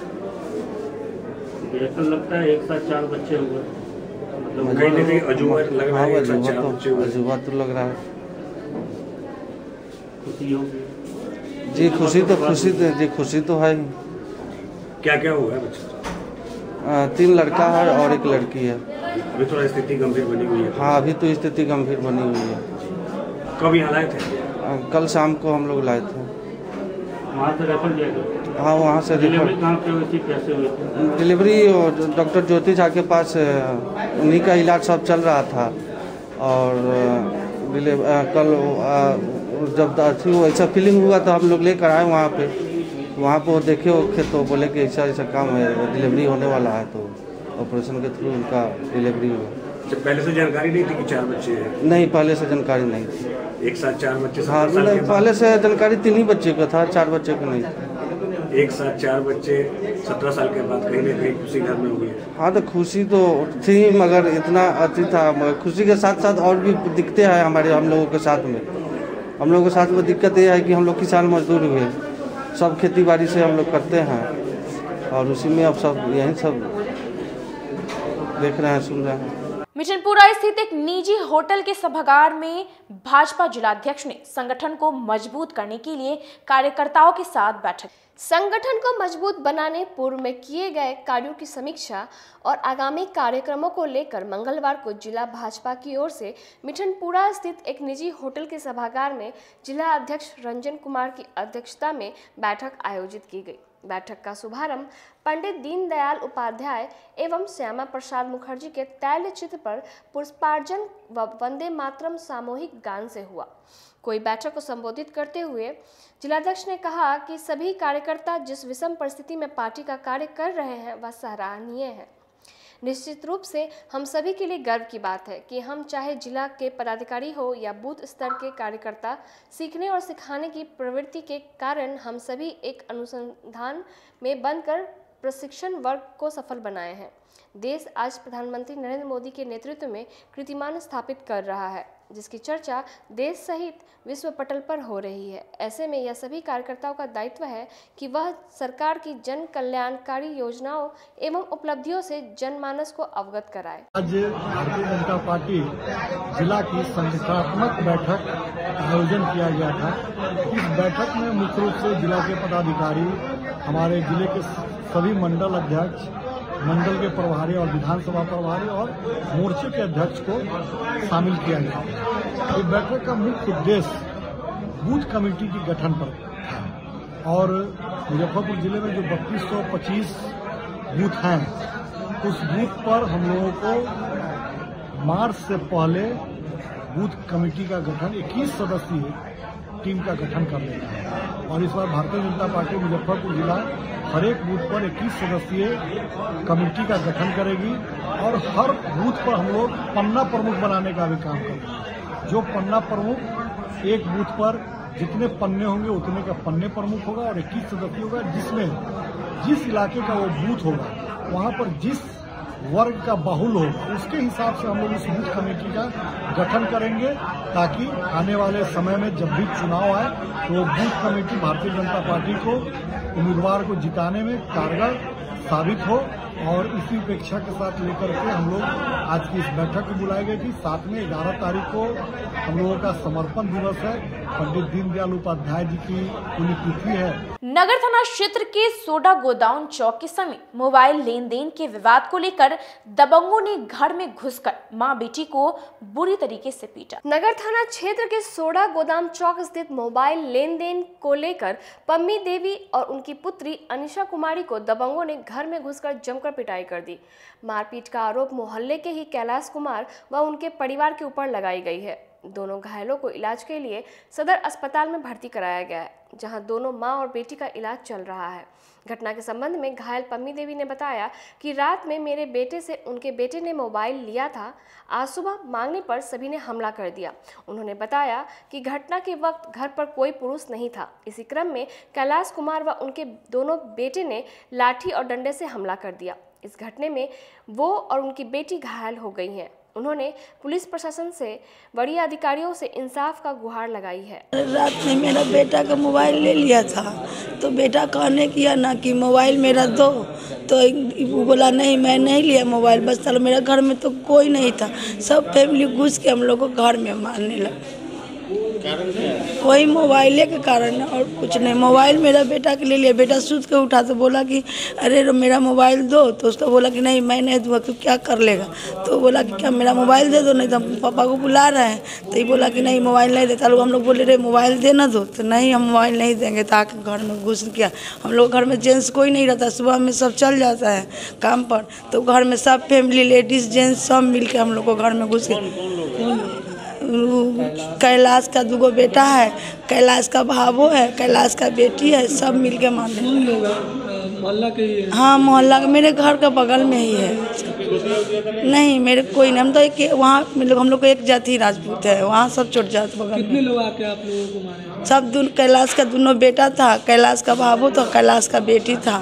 तो लगता है एक साथ 4 बच्चे हुए, मतलब कहीं ना कहीं अजूबा लग रहा है। अजूबा तो लग रहा है। खुशी होगी जी, खुशी तो है। क्या क्या हुआ है बच्चा? 3 लड़का है और 1 लड़की है। अभी थोड़ा स्थिति गंभीर बनी हुई है। हाँ, अभी तो स्थिति गंभीर बनी हुई है। कब यहाँ लाए थे? कल शाम को हम लोग लाए थे। वहाँ से रेफर किया गया? हाँ, वहाँ से डिलीवरी कहाँ पे हुई थी, कैसे हुई थी? डिलीवरी डॉक्टर ज्योति झा के पास, उन्हीं का इलाज सब चल रहा था। और कल जब थी वो ऐसा फीलिंग हुआ तो हम लोग लेकर आए वहाँ पे वो देखे तो बोले कि ऐसा काम है, डिलीवरी होने वाला है, तो ऑपरेशन के थ्रू उनका डिलीवरी हुआ। पहले से जानकारी नहीं थी कि 4 बच्चे हैं? नहीं, पहले से जानकारी नहीं थी। एक साथ 4 बच्चे? हाँ, पहले से जानकारी 3 ही बच्चे का था, 4 बच्चे का नहीं। एक साथ 4 बच्चे 17 साल के बाद कहीं ना कहीं खुशी घर में हुई है। हाँ, तो खुशी तो थी, मगर इतना अति था। खुशी के साथ साथ और भी दिक्कतें हैं हम लोगों के साथ में। हम लोगों के साथ में दिक्कत ये है कि हम लोग किसान मजदूर हुए, सब खेती बाड़ी से हम लोग करते हैं और उसी में अब सब यही सब देख रहे हैं, सुन रहे हैं। मिठनपुरा स्थित एक निजी होटल के सभागार में भाजपा जिलाध्यक्ष ने संगठन को मजबूत करने के लिए कार्यकर्ताओं के साथ बैठक। संगठन को मजबूत बनाने, पूर्व में किए गए कार्यों की समीक्षा और आगामी कार्यक्रमों को लेकर मंगलवार को जिला भाजपा की ओर से मिठनपुरा स्थित एक निजी होटल के सभागार में जिला अध्यक्ष रंजन कुमार की अध्यक्षता में बैठक आयोजित की गई। बैठक का शुभारंभ पंडित दीनदयाल उपाध्याय एवं श्यामा प्रसाद मुखर्जी के तैल चित्र पर पुष्पार्जन व वंदे मातरम सामूहिक गान से हुआ। कोई बैठक को संबोधित करते हुए जिलाध्यक्ष ने कहा कि सभी कार्यकर्ता जिस विषम परिस्थिति में पार्टी का कार्य कर रहे हैं वह सराहनीय है। निश्चित रूप से हम सभी के लिए गर्व की बात है कि हम चाहे जिला के पदाधिकारी हो या बूथ स्तर के कार्यकर्ता, सीखने और सिखाने की प्रवृत्ति के कारण हम सभी एक अनुसंधान में बनकर प्रशिक्षण वर्ग को सफल बनाए हैं। देश आज प्रधानमंत्री नरेंद्र मोदी के नेतृत्व में कीर्तिमान स्थापित कर रहा है, जिसकी चर्चा देश सहित विश्व पटल पर हो रही है। ऐसे में यह सभी कार्यकर्ताओं का दायित्व है कि वह सरकार की जन कल्याणकारी योजनाओं एवं उपलब्धियों से जनमानस को अवगत कराए। आज भारतीय जनता पार्टी जिला की संगठनात्मक बैठक आयोजन किया गया था। इस बैठक में मुख्य रूप से जिला के पदाधिकारी, हमारे जिले के सभी मंडल अध्यक्ष मंडल के प्रभारी और विधानसभा प्रभारी और मोर्चे के अध्यक्ष को शामिल किया गया। इस बैठक का मुख्य उद्देश्य बूथ कमेटी की गठन पर था और मुजफ्फरपुर जिले में जो 3225 बूथ हैं, उस बूथ पर हम लोगों को मार्च से पहले बूथ कमेटी का गठन 21 सदस्यीय टीम का गठन कर लेना है। और इस बार भारतीय जनता पार्टी मुजफ्फरपुर जिला हर एक बूथ पर 21 सदस्यीय कमेटी का गठन करेगी और हर बूथ पर हम लोग पन्ना प्रमुख बनाने का भी काम करेंगे। जो पन्ना प्रमुख एक बूथ पर जितने पन्ने होंगे उतने का पन्ने प्रमुख होगा और 21 सदस्य होगा, जिसमें जिस इलाके का वो बूथ होगा वहां पर जिस वर्ग का बाहुल होगा उसके हिसाब से हम लोग इस बूथ कमेटी का गठन करेंगे, ताकि आने वाले समय में जब भी चुनाव आए तो वो booth committee Bharatiya Janata party को उम्मीदवार को जिताने में कारगर साबित हो। और इसी उपेक्षा के साथ लेकर के हम लोग आज की इस बैठक को बुलाए गए कि 7 में 11 तारीख को हम लोगों का समर्पण दिवस है। पंडित दीनदयाल उपाध्याय जी की पुण्यतिथि है। नगर थाना क्षेत्र के सोडा गोदाउन चौक के समीप मोबाइल लेन देन के विवाद को लेकर दबंगों ने घर में घुसकर मां बेटी को बुरी तरीके से पीटा। नगर थाना क्षेत्र के सोडा गोदाम चौक स्थित मोबाइल लेन देन को लेकर पम्मी देवी और उनकी पुत्री अनिशा कुमारी को दबंगों ने घर में घुसकर जमकर पिटाई कर दी। मारपीट का आरोप मोहल्ले के ही कैलाश कुमार व उनके परिवार के ऊपर लगाई गई है। दोनों घायलों को इलाज के लिए सदर अस्पताल में भर्ती कराया गया है, जहां दोनों मां और बेटी का इलाज चल रहा है। घटना के संबंध में घायल पम्मी देवी ने बताया कि रात में मेरे बेटे से उनके बेटे ने मोबाइल लिया था। आज सुबह मांगने पर सभी ने हमला कर दिया। उन्होंने बताया कि घटना के वक्त घर पर कोई पुरुष नहीं था। इसी क्रम में कैलाश कुमार व उनके दोनों बेटे ने लाठी और डंडे से हमला कर दिया। इस घटने में वो और उनकी बेटी घायल हो गई हैं। उन्होंने पुलिस प्रशासन से बड़ी अधिकारियों से इंसाफ का गुहार लगाई है। रात में मेरा बेटा का मोबाइल ले लिया था, तो बेटा कहने किया ना कि मोबाइल मेरा दो, तो वो बोला नहीं मैं नहीं लिया मोबाइल। बस चलो, मेरा घर में तो कोई नहीं था, सब फैमिली घुस के हम लोग को घर में मारने लगा। वही मोबाइले के कारण है और कुछ नहीं। मोबाइल मेरा बेटा के ले लिया, बेटा सूत के उठा तो बोला कि अरे मेरा मोबाइल दो, तो उसका बोला कि नहीं मैं नहीं दूंगा, तू क्या कर लेगा। तो बोला कि क्या मेरा मोबाइल दे दो, नहीं तो पापा को बुला रहे हैं। तो ये बोला कि नहीं मोबाइल नहीं देता। हम लोग बोले रे मोबाइल देना दो, तो नहीं हम मोबाइल नहीं देंगे। ताकि घर में घुस गया। हम लोग घर में जेंट्स कोई नहीं रहता, सुबह में सब चल जाता है काम पर, तो घर में सब फैमिली लेडीज जेंट्स सब मिल के हम लोग को घर में घुस गए। कैलाश का 2 बेटा है, कैलाश का भावो है, कैलाश का बेटी है, सब मिल के मारे। मोहल्ला के ही है? हाँ मोहल्ला का, मेरे घर का बगल में ही है। नहीं मेरे कोई नहीं, हम तो एक वहाँ हम लोग को एक जाति राजपूत है, वहाँ सब छोट जात बगल। कितने लोग आके आप लोगों को मारे? सब कैलाश का 2 बेटा था, कैलाश का भावो था, कैलाश का बेटी था।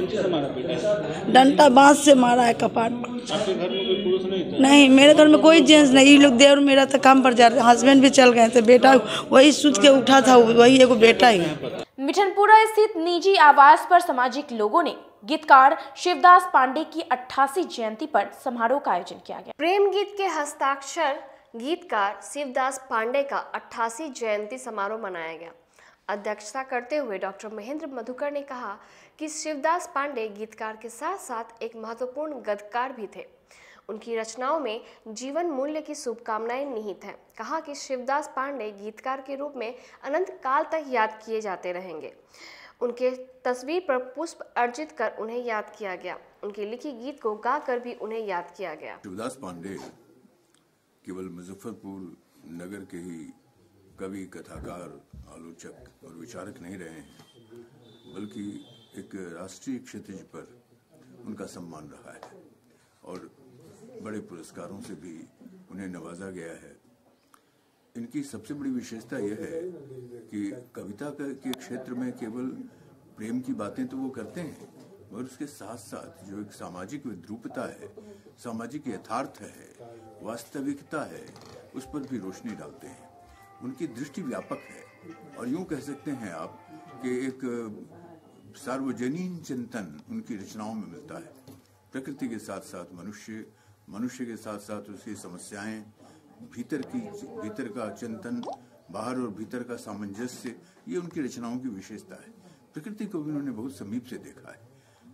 डंडा बांस से मारा है कपाट पर। आपके घर में कोई पुरुष नहीं था? नहीं मेरे घर में कोई जेंट्स नहीं। ये लोग देवर मेरा तो काम पर जा रहे, हस्बैंड भी चल गए थे, बेटा वही सूत के उठा था, वही एगो बेटा ही। मिठनपुरा स्थित निजी आवास पर सामाजिक लोगों ने गीतकार शिवदास पांडे की 88 जयंती पर समारोह का आयोजन किया गया। प्रेम गीत के हस्ताक्षर गीतकार शिवदास पांडे का 88 जयंती समारोह मनाया गया। अध्यक्षता करते हुए डॉक्टर महेंद्र मधुकर ने कहा कि शिवदास पांडे गीतकार के साथ साथ एक महत्वपूर्ण गद्यकार भी थे। उनकी रचनाओं में जीवन मूल्य की शुभकामनाएं निहित हैं। कहा कि शिवदास पांडे गीतकार के रूप में अनंत काल तक याद किए जाते रहेंगे। उनके तस्वीर पर पुष्प अर्जित कर उन्हें याद किया गया। उनकी लिखी गीत को गाकर भी उन्हें याद किया गया। शिवदास पांडे केवल मुजफ्फरपुर नगर के ही कवि, कथाकार, आलोचक और विचारक नहीं रहे हैं, बल्कि एक राष्ट्रीय क्षितिज पर उनका सम्मान रहा है और बड़े पुरस्कारों से भी उन्हें नवाजा गया है। इनकी सबसे बड़ी विशेषता यह है कि कविता के क्षेत्र में केवल प्रेम की बातें तो वो करते हैं, मगर उसके साथ साथ जो एक सामाजिक विद्रूपता है, सामाजिक यथार्थ है, वास्तविकता है, उस पर भी रोशनी डालते हैं। उनकी दृष्टि व्यापक है और यूं कह सकते हैं आप कि एक सार्वजनीन चिंतन उनकी रचनाओं में मिलता है। प्रकृति के साथ साथ मनुष्य, मनुष्य के साथ साथ उसकी समस्याएं, भीतर का चिंतन, बाहर और भीतर का सामंजस्य, ये उनकी रचनाओं की विशेषता है। प्रकृति को भी उन्होंने बहुत समीप से देखा है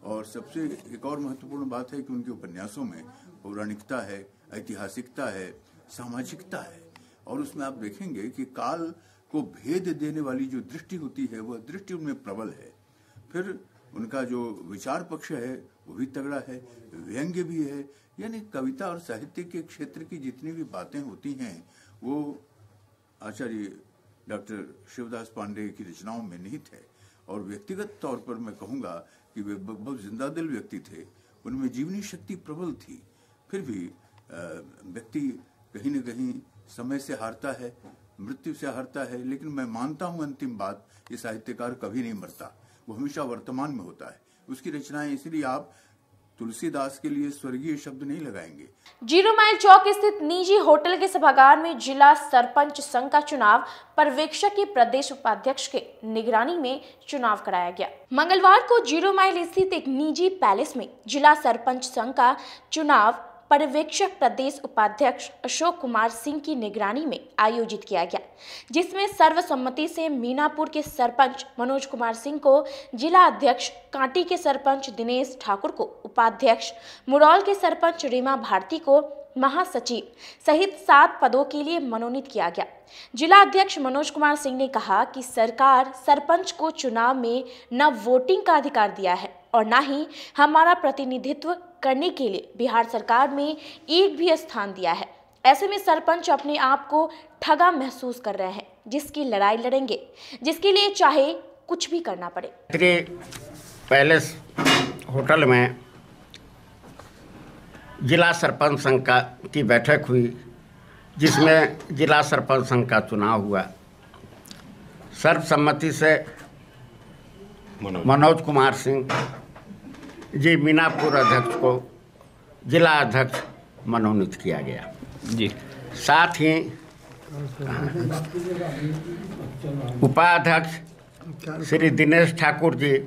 और सबसे एक और महत्वपूर्ण बात है कि उनके उपन्यासों में पौराणिकता है, ऐतिहासिकता है, सामाजिकता है, और उसमें आप देखेंगे कि काल को भेद देने वाली जो दृष्टि होती है वह दृष्टि उनमें प्रबल है। फिर उनका जो विचार पक्ष है वो भी तगड़ा है, व्यंग्य भी है, यानी कविता और साहित्य के क्षेत्र की जितनी भी बातें होती हैं वो आचार्य डॉक्टर शिवदास पांडे की रचनाओं में निहित है। और व्यक्तिगत तौर पर मैं कहूँगा कि वे बहुत जिंदादिल व्यक्ति थे, उनमें जीवनी शक्ति प्रबल थी। फिर भी व्यक्ति कहीं न कहीं समय से हारता है, मृत्यु से हारता है, लेकिन मैं मानता हूँ अंतिम बात, ये साहित्यकार कभी नहीं मरता, वो हमेशा वर्तमान में होता है। उसकी रचनाएं, इसलिए आप तुलसीदास के लिए स्वर्गीय शब्द नहीं लगाएंगे। 0 माइल चौक स्थित निजी होटल के सभागार में जिला सरपंच संघ का चुनाव पर्यवेक्षक के प्रदेश उपाध्यक्ष के निगरानी में चुनाव कराया गया। मंगलवार को 0 माइल स्थित एक निजी पैलेस में जिला सरपंच संघ का चुनाव पर्यवेक्षक प्रदेश उपाध्यक्ष अशोक कुमार सिंह की निगरानी में आयोजित किया गया, जिसमें सर्वसम्मति से मीनापुर के सरपंच मनोज कुमार सिंह को जिला अध्यक्ष, कांटी के सरपंच दिनेश ठाकुर को उपाध्यक्ष, मुरौल के सरपंच रीमा भारती को महासचिव सहित 7 पदों के लिए मनोनीत किया गया। जिला अध्यक्ष मनोज कुमार सिंह ने कहा कि सरकार सरपंच को चुनाव में न वोटिंग का अधिकार दिया है और न ही हमारा प्रतिनिधित्व करने के लिए बिहार सरकार में एक भी स्थान दिया है। ऐसे में सरपंच अपने आप को ठगा महसूस कर रहे हैं, जिसकी लड़ाई लड़ेंगे, जिसके लिए चाहे कुछ भी करना पड़े। पैलेस होटल में जिला सरपंच संघ की बैठक हुई, जिसमें जिला सरपंच संघ का चुनाव हुआ। सर्वसम्मति से मनोज कुमार सिंह जी मीनापुर अध्यक्ष को जिला अध्यक्ष मनोनीत किया गया जी। साथ ही उपाध्यक्ष श्री दिनेश ठाकुर जी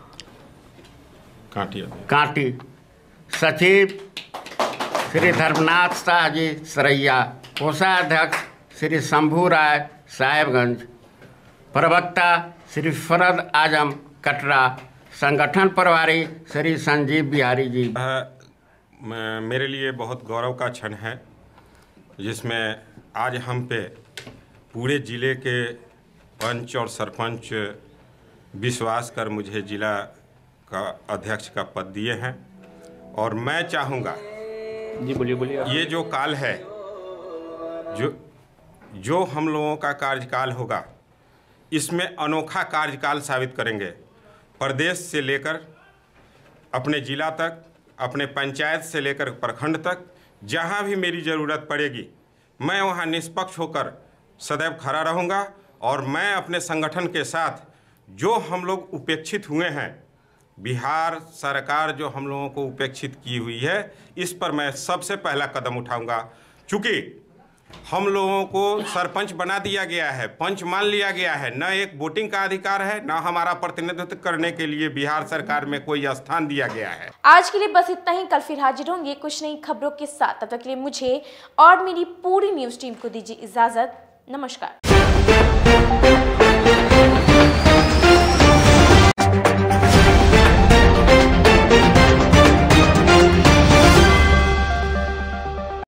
कांटी, सचिव श्री धर्मनाथ शाह जी सरैया, कोषाध्यक्ष श्री शंभू राय साहेबगंज, प्रवक्ता श्री फरद आजम कटरा, संगठन प्रभारी श्री संजीव बिहारी जी। मेरे लिए बहुत गौरव का क्षण है, जिसमें आज हम पे पूरे ज़िले के पंच और सरपंच विश्वास कर मुझे जिला का अध्यक्ष का पद दिए हैं। और मैं चाहूँगा जी, बोलिए। ये जो काल है, जो हम लोगों का कार्यकाल होगा, इसमें अनोखा कार्यकाल साबित करेंगे। प्रदेश से लेकर अपने जिला तक, अपने पंचायत से लेकर प्रखंड तक, जहाँ भी मेरी ज़रूरत पड़ेगी मैं वहाँ निष्पक्ष होकर सदैव खड़ा रहूँगा। और मैं अपने संगठन के साथ, जो हम लोग उपेक्षित हुए हैं, बिहार सरकार जो हम लोगों को उपेक्षित की हुई है, इस पर मैं सबसे पहला कदम उठाऊंगा। चूँकि हम लोगों को सरपंच बना दिया गया है, पंच मान लिया गया है, न एक वोटिंग का अधिकार है, न हमारा प्रतिनिधित्व करने के लिए बिहार सरकार में कोई स्थान दिया गया है। आज के लिए बस इतना ही। कल फिर हाजिर होंगे कुछ नई खबरों के साथ। तब तक के लिए मुझे और मेरी पूरी न्यूज़ टीम को दीजिए इजाजत। नमस्कार।